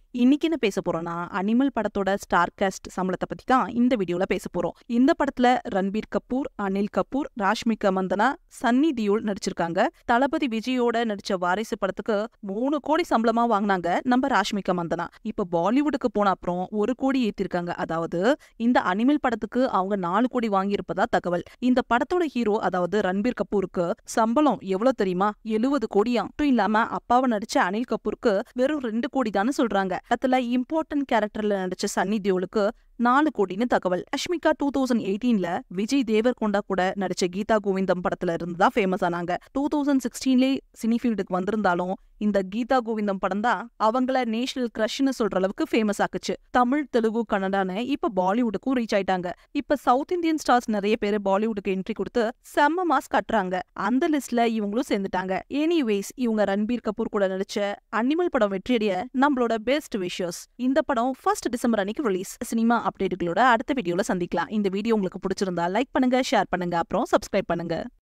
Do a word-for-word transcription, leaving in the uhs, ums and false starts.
இன்னைக்கு என்ன பேச போறோம்னா அனிமல் படத்தோட ஸ்டார் காஸ்ட் சம்பளத்தை பத்தி தான் இந்த வீடியோல பேச போறோம். இந்த படத்துல ரன்பீர் கபூர், அனில் கபூர், ராஷ்மிகா மந்தனா, சன்னி தியோல் நடிச்சிருக்காங்க. தளபதி விஜயோட நடிச்ச வாரிசு படத்துக்கு மூணு கோடி சம்பளமா வாங்கினாங்க நம்ம ராஷ்மிகா மந்தனா. இப்ப பாலிவுட்டுக்கு போன அப்புறம் ஒரு கோடி ஏத்திருக்காங்க. அதாவது இந்த அனிமல் படத்துக்கு அவங்க நாலு கோடி வாங்கியிருப்பதா தகவல். இந்த படத்தோட ஹீரோ அதாவது ரன்பீர் கபூருக்கு சம்பளம் எவ்வளவு தெரியுமா? எழுபது கோடியா. மட்டும் இல்லாம அப்பாவை நடிச்ச அனில் கபூருக்கு வெறும் ரெண்டு கோடி தான்னு சொல்றாங்க. படத்துல இம்பார்ட்டன்ட் கேரக்டர்ல நடிச்ச சன்னி தியோலுக்கு நாலு கோடின்னு தகவல். ராஷ்மிகா டூ தௌசண்ட் எயிட்டீன்ல விஜய் தேவர்கொண்டா கூட நடிச்ச கீதா கோவிந்தம் படத்துல இருந்துதான் ஃபேமஸ் ஆனாங்க. டூ தௌசண்ட் சிக்ஸ்டீன்லே சினிஃபீல்டுக்கு வந்திருந்தாலும் இந்த கீதா கோவிந்தம் படம் தான் அவங்கள நேஷனல் கிரஷ்னு சொல்ற அளவுக்கு ஃபேமஸ் ஆக்குச்சு. தமிழ், தெலுங்கு, கன்னடான்னு இப்ப பாலிவுட்டுக்கும் ரீச் ஆயிட்டாங்க. இப்ப சவுத் இந்தியன் ஸ்டார்ஸ் நிறைய பேர் பாலிவுட்டுக்கு என்ட்ரி கொடுத்து செம்ம மாஸ் கட்டுறாங்க. அந்த லிஸ்ட்ல இவங்களும் சேர்ந்துட்டாங்க. எனிவேஸ், இவங்க ரன்பீர் கபூர் கூட நடிச்ச அனிமல் படம் வெற்றியடைய நம்மளோட பெஸ்ட் விஷஸ். இந்த படம் ஃபர்ஸ்ட் டிசம்பர் அன்னைக்கு ரிலீஸ். சினிமா அப்டேட்டுகளோட அடுத்த வீடியோல சந்திக்கலாம். இந்த வீடியோ உங்களுக்கு பிடிச்சிருந்தா லைக் பண்ணுங்க, ஷேர் பண்ணுங்க, அப்புறம் சப்ஸ்கிரைப் பண்ணுங்க.